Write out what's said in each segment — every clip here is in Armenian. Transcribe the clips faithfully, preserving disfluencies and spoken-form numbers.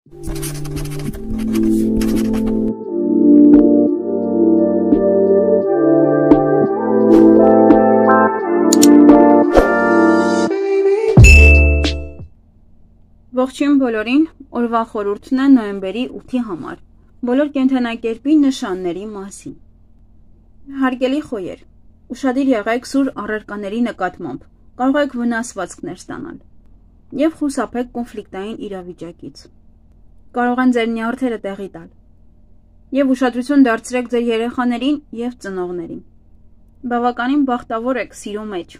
Ողջույն բոլորին, օրվա խորհուրդն է նոյեմբերի ութի համար, բոլոր կենդանակերպի նշանների մասին։ Հարգելի խոյեր, ուշադիր եղեք սուր առարկաների նկատմամբ, կարող եք վնասվածքներ ստանալ և խուսափեք կոնֆլիկտային իրավիճակից։ Կարող են ձեր նյարդերը տեղի տալ և ուշադրություն դարձրեք ձեր երեխաներին և ծնողներին։ Բավականին բախտավոր եք սիրո մեջ։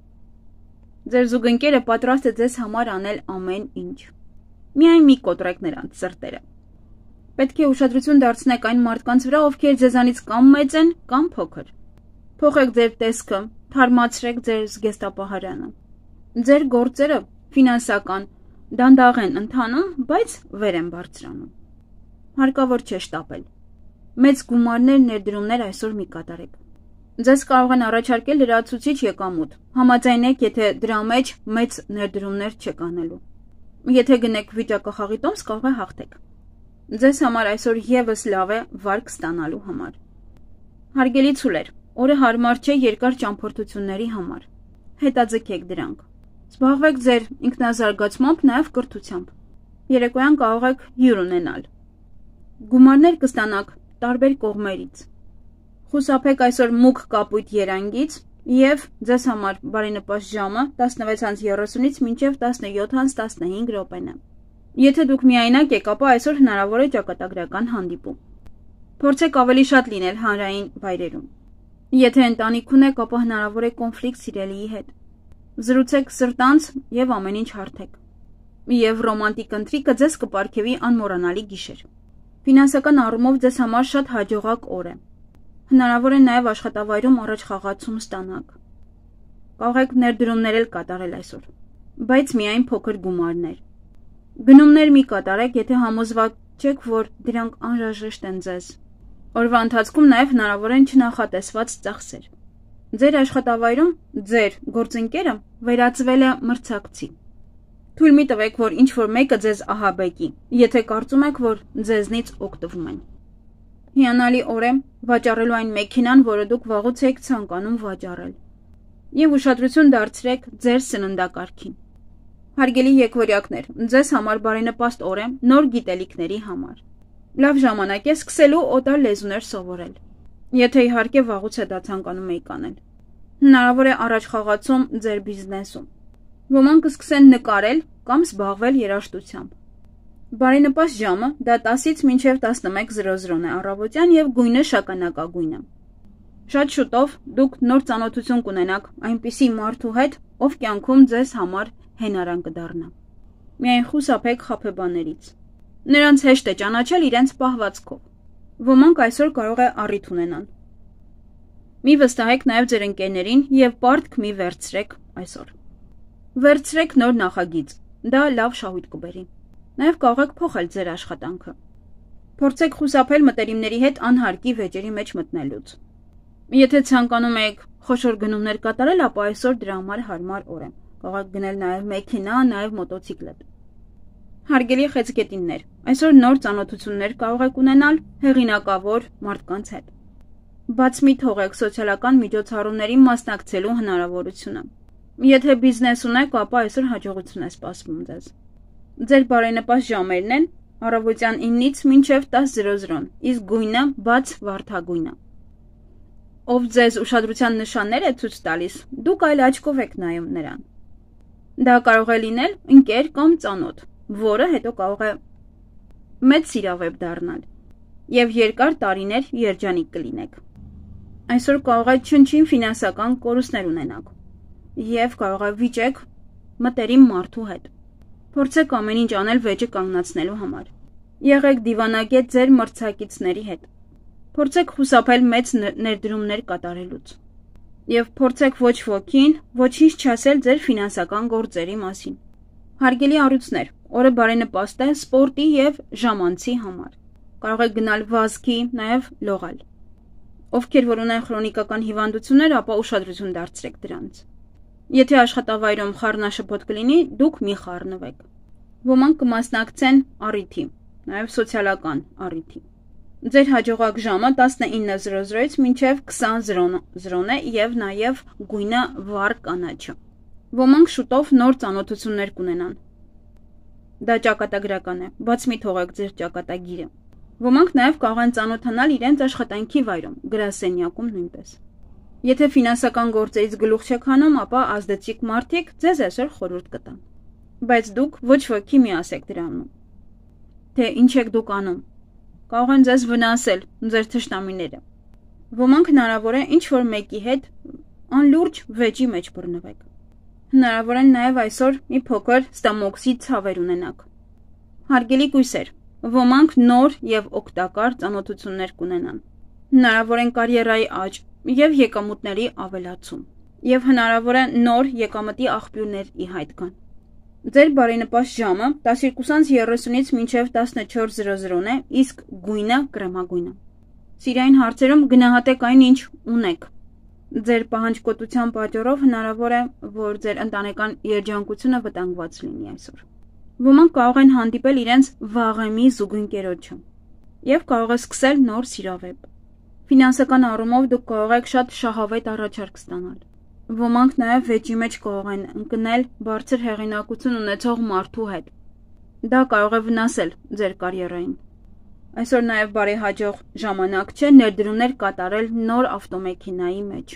Ձեր զուգընկերը պատրաստ է ձեզ համար անել ամեն ինչ։ Միայն մի կոտրեք նրանց սրտերը։ Պետք է ուշադրություն դարձնեք այն մարդկանց վրա, ովքեր ձեզանից կամ մեծ են, կամ փոքր։ Փոխեք ձեր տեսքը, թարմացրեք ձեր զգեստապահարանը։ Ձեր գործերը ֆինանսական դանդաղ են ընթանում, բայց վեր են բարձրանում։ Հարկավոր չէ շտապել։ Մեծ գումարներ ներդրումներ այսօր մի կատարեք։ Ձեզ կարող են առաջարկել լրացուցիչ եկամուտ, համաձայնեք, եթե դրա մեջ մեծ ներդրումներ չեք անելու։ Եթե գնեք վիճակախաղի տոմս, կարող է հաղթեք։ Ձեզ համար այսօր ևս լավ է վարկ ստանալու համար։ Հարգելի ցուլեր, օրը հարմար չէ երկար ճամփորդությունների համար։ Հետաձգեք դրանք։ Զբաղվեք ձեր ինքնազարգացմամբ, նաև կրթությամբ։ Երեկոյան կարող եք հյուր ունենալ։ Գումարներ կստանաք տարբեր կողմերից։ Խուսափեք այսօր մուգ կապույտ երանգից և ձեզ համար բարենպաստ ժամը տասնվեց երեսունից մինչև տասնյոթ տասնհինգ րոպեն է։ Եթե դուք միայնակ եք, ապա այսօր հնարավոր է ճակատագրական հանդիպում։ Փորձեք ավելի շատ լինել հանրային վայրերում։ Եթե ընտանիք ունեք, ապա հնարավոր է կոնֆլիկտ սիրելիի հետ։ Զրուցեք սրտանց և ամեն ինչ հարթեք։ Եվ ռոմանտիկ ընթրիքը ձեզ կպարգևի անմոռանալի գիշեր։ Ֆինանսական առումով ձեզ համար շատ հաջողակ օր է։ Հնարավոր է նաև աշխատավայրում առաջխաղացում ստանաք։ Կարող եք ներդրումներ էլ կատարել այսօր, բայց միայն փոքր գումարներ։ Գնումներ մի կատարեք, եթե համոզված չեք, որ դրանք անհրաժեշտ են ձեզ։ Օրվա ընթացքում նաև հնարավոր են չնախատեսված ծախսեր։ Ձեր աշխատավայրում ձեր գործընկերը վերածվել է մրցակցի։ Թույլ մի տվեք, որ ինչ-որ մեկը ձեզ ահաբեկի, եթե կարծում եք, որ ձեզնից օգտվում են։ Հիանալի օր է վաճառելու այն մեքենան, որը դուք վաղուց եք ցանկանում վաճառել։ Եվ ուշադրություն դարձրեք ձեր սննդակարգին։ Հարգելի եկվորյակներ, ձեզ համար բարենպաստ օր է նոր գիտելիքների համար։ Լավ ժամանակ է սկսելու օտար լեզուներ սովորել։ Եթե իհարկե վաղուց է դա ցանկանում եք անել։ Հնարավոր է առաջխաղացում ձեր բիզնեսում։ Ոմանք կսկսեն նկարել կամ զբաղվել երաժշտությամբ։ Բարենպաստ ժամը դա տասից մինչև տասնմեկ է առավոտյան և գույնը շագանակագույնը։ Շատ շուտով դուք նոր ծանոթություն կունենաք այնպիսի մարդու հետ, ով կյանքում ձեզ համար հենարան կդառնա։ Միայն խուսափեք խաբեբաներից։ Նրանց հեշտ է ճանաչել իրենց պահվածքով։ Ոմանք այսօր կարող է առիթ ունենան։ Մի վստահեք նաև ձեր ընկերներին և պարտք մի վերցրեք այսօր։ Վերցրեք նոր նախագիծ, դա լավ շահույթ կբերի։ Նաև կարող եք փոխել ձեր աշխատանքը։ Փորձեք խուսափել մտերիմների հետ անհարկի վեճերի մեջ մտնելուց։ Եթե ցանկանում եք խոշոր գնումներ կատարել, ապա այսօր դրա համար հարմար օր է։ Կարող եք գնել նաև մեքենա, նաև մոտոցիկլետ։ Հարգելի խեցգետիններ, այսօր նոր ծանոթություններ կարող եք ունենալ հեղինակավոր մարդկանց հետ։ Բաց մի թողեք սոցիալական միջոցառումներին մասնակցելու հնարավորությունը։ Եթե բիզնես ունեք, ապա այսօր հաջողություն է սպասվում ձեզ։ Ձեր բարենպաստ ժամերն են առավոտյան ինից մինչև տասը, իսկ գույնը բաց վարդագույնը։ Ով ձեզ ուշադրության նշաններ է ցույց տալիս, դուք այլ աչքով եք նայում նրան։ Դա կարող է լինել ընկեր կամ ծանոթ, որը հետո կարող է մեծ սիրավեպ դառնալ և երկար տարիներ երջանիկ կլինեք։ Այսօր կարող է չնչին ֆինանսական կորուստներ ունենաք և կարող է վիճեք մտերիմ մարդու հետ։ Փորձեք ամեն ինչ անել վեճը կանգնացնելու համար։ Եղեք դիվանագետ ձեր մրցակիցների հետ։ Փորձեք խուսափել մեծ ներդրումներ կատարելուց։ Եվ փորձեք ոչ ոքին ոչինչ չասել ձեր ֆինանսական գործերի մասին։ Հարգելի առյուծներ, օրը բարենպաստ է սպորտի և ժամանցի համար։ Կարող եք գնալ վազքի, նաև լողալ։ Ովքեր որ ունեն քրոնիկական հիվանդություններ, ապա ուշադրություն դարձրեք դրանց։ Եթե աշխատավայրում խառնաշփոթ կլինի, դուք մի խառնվեք։ Ոմանք կմասնակցեն առիթի, նաև սոցիալական առիթի։ Ձեր հաջողակ ժամը տասնինը զրո զրոից մինչև քսան զրոն է և նաև գույնը վառ կանաչը։ Ոմանք շուտով նոր ծանոթություններ կունենան։ Դա ճակատագրական է, բաց մի թողեք ձեր ճակատագիրը։ Ոմանք նաև կարող են ծանոթանալ իրենց աշխատանքի վայրում, գրասենյակում նույնպես։ Եթե ֆինանսական գործերից գլուխ չեք հանում, ապա ազդեցիկ մարդիկ ձեզ այսօր խորհուրդ կտան։ Բայց դուք ոչ ոքի մի ասեք դրանում։ Թե ինչ եք դուք անում։ Կարող են ձեզ վնասել ձեր թշնամիները։ Ոմանք հնարավոր է ինչ-որ մեկի հետ անլուրջ վեճի մեջ բռնվեք։ Հնարավոր են նաև այսօր մի փոքր ստամոքսի ցավեր ունենաք։ Հարգելի կույսեր, ոմանք նոր և օգտակար ծանոթություններ կունենան։ Հնարավոր են կարիերայի աճ և եկամուտների ավելացում, և հնարավոր է նոր եկամտի աղբյուրներ ի հայտ գան։ Ձեր բարենպաստ ժամը տասնյոթ երեսունից մինչև տասնչորս զրո զրոն է, իսկ գույնը կրեմագույնը։ Սիրային հարցերում գնահատեք այն, ինչ ունեք։ Ձեր պահանջկոտության պատճառով հնարավոր է, որ ձեր ընտանեկան երջանկությունը վտանգված լինի այսօր։ Ոմանք կարող են հանդիպել իրենց վաղեմի զուգընկերոջը և կարող է սկսել նոր սիրավեպ։ Ֆինանսական առումով դուք կարող եք շատ շահավետ առաջարկ ստանալ։ Ոմանք նաև վեճի մեջ կարող են ընկնել բարձր հեղինակություն ունեցող մարդու հետ։ Դա կարող է վնասել ձեր կարիերային։ Այսօր նաև բարեհաջող ժամանակ չէ ներդրումներ կատարել նոր ավտոմեքենայի մեջ։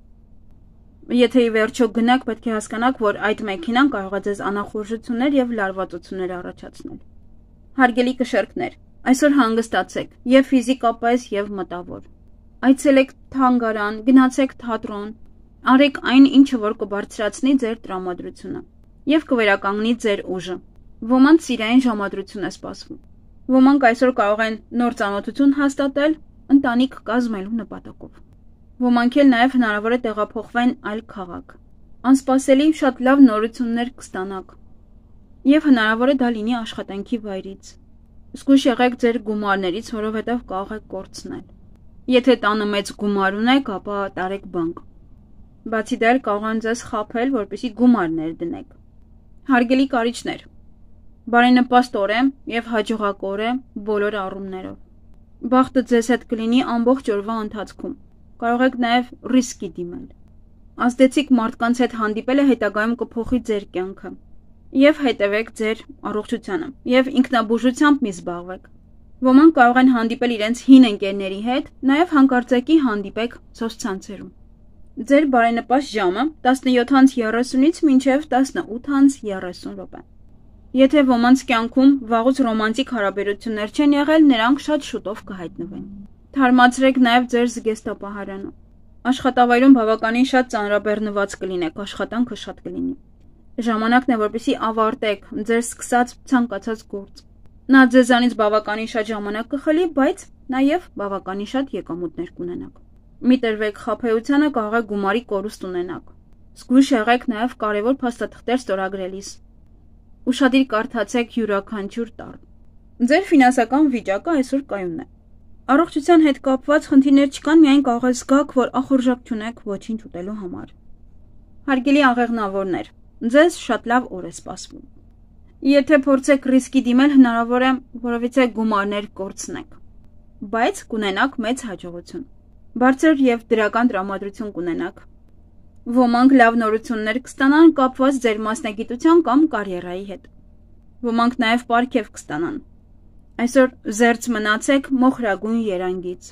Եթե ի վերջո գնաք, պետք է հասկանաք, որ այդ մեքենան կարող է ձեզ անախորժություններ և լարվածություններ առաջացնել։ Հարգելի կշեռքներ, այսօր հանգստացեք և ֆիզիկապես և մտավոր։ Այցելեք թանգարան, գնացեք թատրոն, արեք այն, ինչը որ կբարձրացնի ձեր տրամադրությունը և կվերականգնի ձեր ուժը։ Ոմանց սիրային ժամադրություն է սպասվում։ Ոմանք այսօր կարող են նոր ծանոթություն հաստատել ընտանիք կազմելու նպատակով։ Ոմանք էլ նաև հնարավոր է տեղափոխվեն այլ քաղաք։ Անսպասելի շատ լավ նորություններ կստանաք և հնարավոր է դա լինի աշխատանքի վայրից։ Զգույշ եղեք ձեր գումարներից, որովհետև կարող եք կորցնել։ Եթե տանը մեծ գումար ունեք, ապա տարեք բանկ։ Բացի դա էլ կարող են ձեզ խաբել, որպեսզի գումար ներդնեք։ Հարգելի կարիճներ, բարենպաստ օր է և հաջողակ օր է բոլոր առումներով։ Բախտը ձեզ հետ կլինի ամբողջ օրվա ընթացքում։ Կարող եք նաև ռիսկի դիմել։ Ազդեցիկ մարդկանց հետ հանդիպելը հետագայում կփոխի ձեր կյանքը։ Եվ հետևեք ձեր առողջությանը և ինքնաբուժությամբ մի զբաղվեք։ Ոմանք կարող են հանդիպել իրենց հին ընկերների հետ, նաև հանկարծակի հանդիպեք սոցցանցերում։ Ձեր բարենպաստ ժամը տասնյոթ երեսունից մինչև տասնութ երեսուն րոպե։ Եթե ոմանց կյանքում վաղուց ռոմանտիկ հարաբերություններ չեն եղել, նրանք շատ շուտով կհայտնվեն։ Թարմացրեք նաև ձեր զգեստապահարանը։ Աշխատավայրում բավականին շատ ծանրաբեռնված կլինեք, աշխատանքը շատ կլինի։ Ժամանակն է, որպեսզի ավարտեք ձեր սկսած ցանկացած գործ։ Նա ձեզանից բավականին շատ ժամանակ կխլի, բայց նաև բավականին շատ եկամուտներ կունենաք։ Մի տրվեք խաբեությանը, կարող է գումարի կորուստ ունենաք։ Զգույշ եղեք նաև կարևոր փաստաթղթեր ստորագրելիս։ Ուշադիր կարդացեք յուրաքանչյուր տառ։ Ձեր ֆինանսական վիճակը այսօր կայուն է։ Առողջության հետ կապված խնդիրներ չկան, միայն կարող է զգաք, որ ախորժակ չունեք ոչինչ ուտելու համար։ Հարգելի աղեղնավորներ, ձեզ շատ լավ օր է սպասվում։ Եթե փորձեք ռիսկի դիմել, հնարավոր է որովհետեւ գումարներ կորցնեք, բայց կունենաք մեծ հաջողություն։ Բարձր և դրական տրամադրություն կունենաք։ Ոմանք լավ նորություններ կստանան կապված ձեր մասնագիտության կամ կարիերայի հետ։ Ոմանք նաև պարգև կստանան։ Այսօր զերծ մնացեք մոխրագույն երանգից։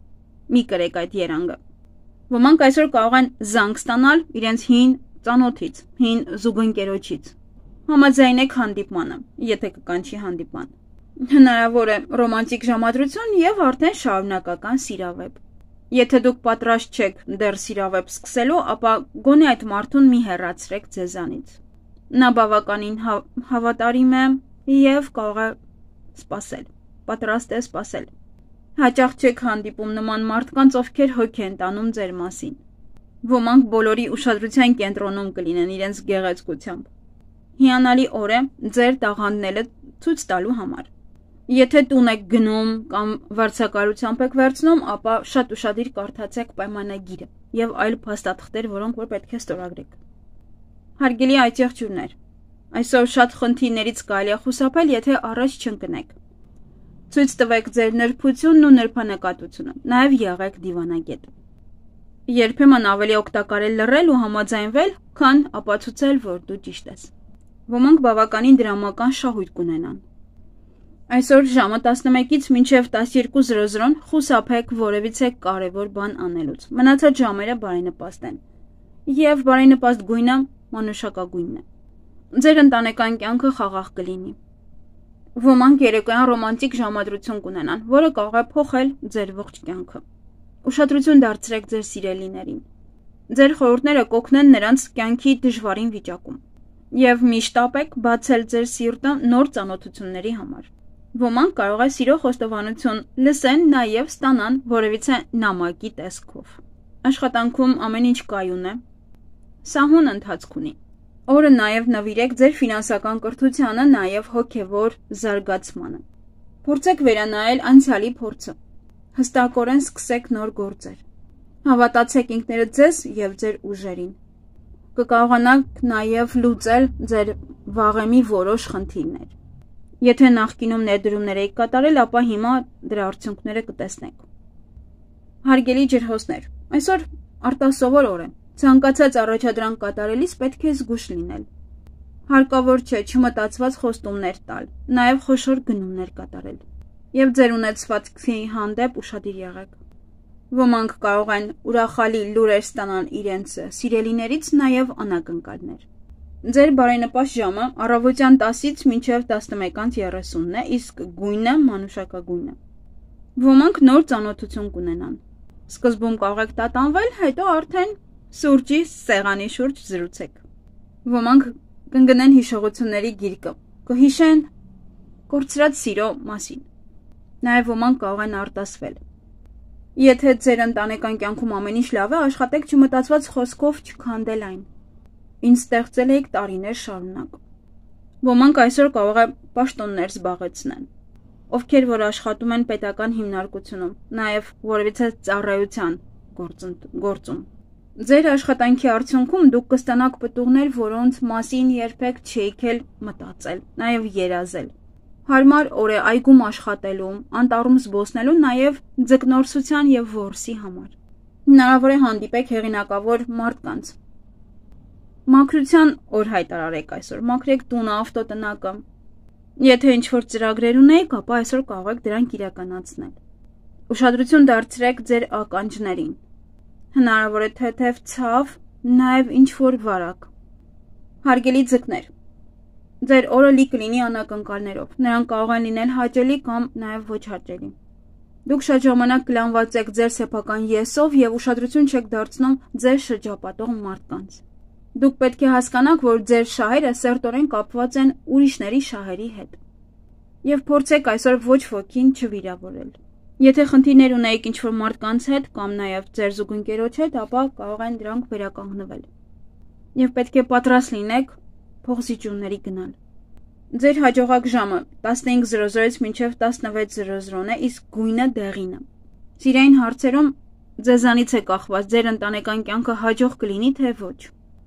Մի կրեք այդ երանգը։ Ոմանք այսօր կարող են զանգ ստանալ իրենց հին ծանոթից, հին զուգընկերոջից։ Համաձայնեք հանդիպմանը, եթե կկանչի հանդիպման։ Հնարավոր է ռոմանտիկ ժամադրություն և արդեն շարունակական սիրավեպ։ Եթե դուք պատրաստ չեք դեռ սիրավեպ սկսելու, ապա գոնե այդ մարդուն մի հեռացրեք ձեզանից։ Նա բավականին հավատարիմ է և կարող է սպասել, պատրաստ է սպասել։ Հաճախ չեք հանդիպում նման մարդկանց, ովքեր հոգ են տանում ձեր մասին։ Ոմանք բոլորի ուշադրության կենտրոնում կլինեն իրենց գեղեցկությամբ։ Հիանալի օր է ձեր տաղանդները ցույց տալու համար։ Եթե տուն եք գնում կամ վարձակալությամբ եք վերցնում, ապա շատ ուշադիր կարդացեք պայմանագիրը և այլ փաստաթղթեր, որոնք որ պետք է ստորագրեք։ Հարգելի այծեղջյուրներ, Այսօր շատ խնդիրներից կարելի է խուսափել, եթե առաջ չընկնեք։ Ցույց տվեք ձեր նրբությունն ու նրբանկատությունը, նաև եղեք դիվանագետ։ Երբեմն ավելի օգտակար է լռել ու համաձայնվել, քան ապացուցել, որ դու ճիշտ ես։ Ոմանք բավականին դրամական շահույթ կունենան։ Այսօր ժամը տասնմեկից մինչև տասներկու զրոզրոն խուսափեք որևիցե կարևոր բան անելուց։ Մնացած ժամերը բարենպաստ են։ Եվ բարենպաստ գույնը մանուշակագույնն է։ Ձեր ընտանեկան կյանքը խաղաղ կլինի։ Ոմանք երեկոյան ռոմանտիկ ժամադրություն կունենան, որը կարող է փոխել ձեր ողջ կյանքը։ Ուշադրություն դարձրեք ձեր սիրելիներին։ Ձեր խորհուրդները կօգնեն նրանց կյանքի դժվարին վիճակում։ Եվ միշտ ապեք բացել ձեր սիրտը նոր ծանոթությունների համար։ Ոմանք կարող է սիրո խոստովանություն լսեն, նաև ստանան որևիցե նամակի տեսքով։ Աշխատանքում ամեն ինչ կայուն է։ Սահուն ընթացք ունի։ Օրը նաև նվիրեք ձեր ֆինանսական կրթությանը, նաև հոգևոր զարգացմանը։ Փորձեք վերանայել անցյալի փորձը։ Հստակորեն սկսեք նոր գործեր։ Հավատացեք ինքներդ ձեզ և ձեր ուժերին։ Կկարողանաք նաև լուծել ձեր վաղեմի որոշ խնդիրներ։ Եթե նախկինում ներդրումներ եք կատարել, ապա հիմա դրա արդյունքները կտեսնեք։ Հարգելի ջրհոսներ, այսօր արտասովոր օր է։ Ցանկացած առաջադրանք կատարելիս պետք է զգույշ լինել։ Հարկավոր չէ չմտածված խոստումներ տալ, նաև խոշոր գնումներ կատարել։ Եվ ձեր ունեցվածքի հանդեպ ուշադիր եղեք։ Ոմանք կարող են ուրախալի լուրեր ստանալ իրենց սիրելիներից, նաև անակնկալներ։ Ձեր բարենպաստ ժամը առավոտյան տասից մինչև տասնմեկ երեսունն է, իսկ գույնը մանուշակագույնը։ Ոմանք նոր ծանոթություն կունենան։ Սկզբում կարող եք տատանվել, հետո արդեն սուրճի սեղանի շուրջ զրուցեք։ Ոմանք կընկնեն հիշողությունների գիրկը, կհիշեն կորցրած սիրո մասին։ Նաև ոմանք կարող են արտասվել։ Եթե ձեր ընտանեկան կյանքում ամեն ինչ լավ է, աշխատեք չմտածված խոսքով չքանդել այն։ Ինչ ստեղծել եք տարիներ շարունակ։ Ոմանք այսօր կարող է պաշտոններ զբաղեցնեն, ովքեր որ աշխատում են պետական հիմնարկությունում, նաև որևիցե ծառայության գործում։ Ձեր աշխատանքի արդյունքում դուք կստանաք պտուղներ, որոնց մասին երբեք չէիք էլ մտածել, նաև երազել։ Հարմար օր է այգում աշխատելու, անտառում զբոսնելու, նաև ձկնորսության եւ որսի համար։ Հնարավոր է հանդիպեք հեղինակավոր մարդկանց։ Մաքրության օր հայտարարեք այսօր, մաքրեք տունը, ավտոտնակը։ Եթե ինչ-որ ծրագրեր ունեք, ապա այսօր կարող եք դրանք իրականացնել։ Ուշադրություն դարձրեք ձեր ականջներին։ Հնարավոր է թեթև ցավ, նաև ինչ-որ վարակ։ Հարգելի ձկներ, ձեր օրը լի կլինի անակնկալներով, նրանք կարող են լինել հաճելի կամ նաև ոչ հաճելի։ Դուք շատ ժամանակ կլանված եք ձեր սեփական եսով և ուշադրություն չեք դարձնում ձեր շրջապատող մարդկանց։ Դուք պետք է հասկանաք, որ ձեր շահերը սերտորեն կապված են ուրիշների շահերի հետ։ Եվ փորձեք այսօր ոչ ոքին չվիրավորել։ Եթե խնդիրներ ունեիք ինչ-որ մարդկանց հետ կամ նաև ձեր զուգընկերոջ հետ, ապա կարող են դրանք վերականգնվել։ Եվ պետք է պատրաստ լինեք փոխզիջումների գնալ։ Ձեր հաջողակ ժամը տասնհինգ զրոզորից մինչև տասնվեց զրոզրոն է, իսկ գույնը դեղինը։ Սիրային հարցերում ձեզանից է կախված ձեր ընտանեկան կյանքը հաջող կլինի, թե ոչ։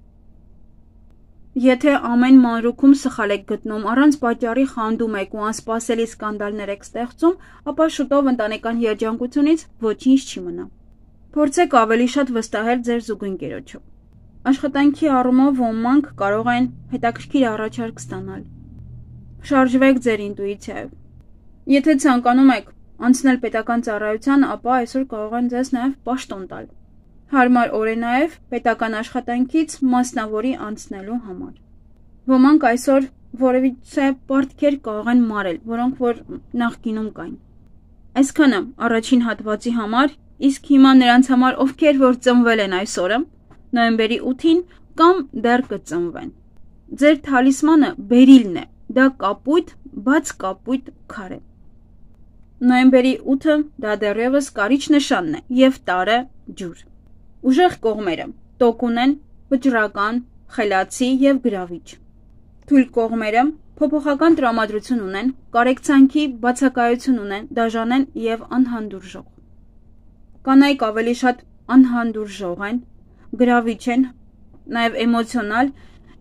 Եթե ամեն մանրուքում սխալ եք գտնում, առանց պատճառի խանդում եք ու անսպասելի սկանդալներ եք ստեղծում, ապա շուտով ընտանեկան երջանկությունից ոչինչ չի մնա։ Փորձեք ավելի շատ վստահել ձեր զուգընկերոջը։ Աշխատանքի առումով ոմանք կարող են հետաքրքիր առաջարկ ստանալ։ Շարժվեք ձեր ինտուիցիայով։ Եթե ցանկանում եք անցնել պետական ծառայության, ապա այսօր կարող են ձեզ նաև պաշտոն տալ։ Հարմար օր է նաև պետական աշխատանքից մասնավորի անցնելու համար։ Ոմանք այսօր որևիցե պարտքեր կարող են մարել, որոնք որ նախկինում կային։ Այսքանը առաջին հատվածի համար, իսկ հիմա նրանց համար, ովքեր որ ծնվել են այս օրը, նոյեմբերի ութին կամ դեռ կծնվեն։ Ձեր թալիսմանը բերիլն է, դա կապույտ, բաց կապույտ քար է։ Նոյեմբերի ութը դա դեռևս կարիճ նշանն է և տարը ջուր։ Ուժեղ կողմերը տոկուն են, վճռական, խելացի և գրավիչ։ Թույլ կողմերը փոփոխական տրամադրություն ունեն, կարեկցանքի բացակայություն ունեն, դաժան են և անհանդուրժող։ Կանայք ավելի շատ անհանդուրժող են, գրավիչ են, նաև էմոցիոնալ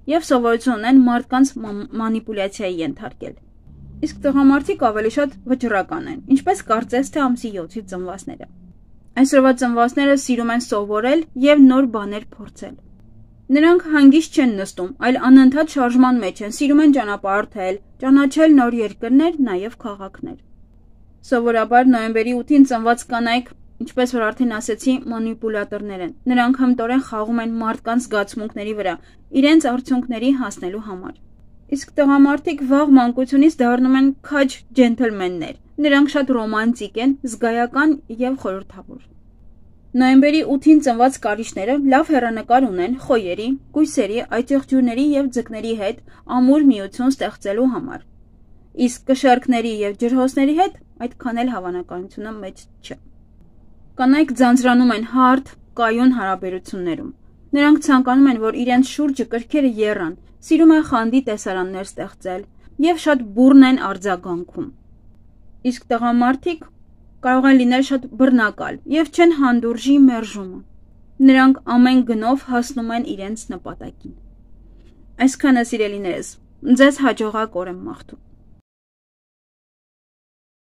եւ սովորություն ունեն մարդկանց մանիպուլյացիայի ենթարկել։ Իսկ տղամարդիկ ավելի շատ վճռական են, ինչպես կարծես թե ամսի յոթից ծնվածները։ Այսօրվա ծնվածները սիրում են սովորել եւ նոր բաներ փորձել։ Նրանք հանգիստ չեն նստում, այլ անընդհատ շարժման մեջ են, սիրում են ճանապարհորդել, ճանաչել նոր երկրներ, նաեւ քաղաքներ։ Սովորաբար նոյեմբերի ութին ծնված կանայք, ինչպես որ արդեն ասեցի, մանիպուլատորներ են։ Նրանք հմտորեն խաղում են մարդկանց զգացմունքների վրա, իրենց արդյունքների հասնելու համար։ Իսկ տղամարդիկ վաղ մանկությունից դառնում են քաջ ջենթլմեններ։ Նրանք շատ ռոմանտիկ են, զգայական եւ խորհրդավոր։ Նոյեմբերի ութին ծնված կարիճները լավ հեռանկար ունեն խոյերի, կույսերի, այծեղջյուրների եւ ձկների հետ ամուր միություն ստեղծելու համար։ Իսկ կշեռքների եւ ջրհոսների հետ այդքան էլ հավանականությունը մեծ չէ։ Կանայք ձանձրանում են հարթ, կայուն հարաբերություններում։ Նրանք ցանկանում են, որ իրենց շուրջը կրքերը եռան, սիրում են խանդի տեսարաններ ստեղծել եւ շատ բուռն են արձագանքում։ Իսկ տղամարդիկ կարող են լինել շատ բռնակալ եւ չեն հանդուրժի մերժումը։ Նրանք ամեն գնով հասնում են իրենց նպատակին։ Այսքանը, սիրելիներս, ձեզ հաջողակ օր եմ մաղթում։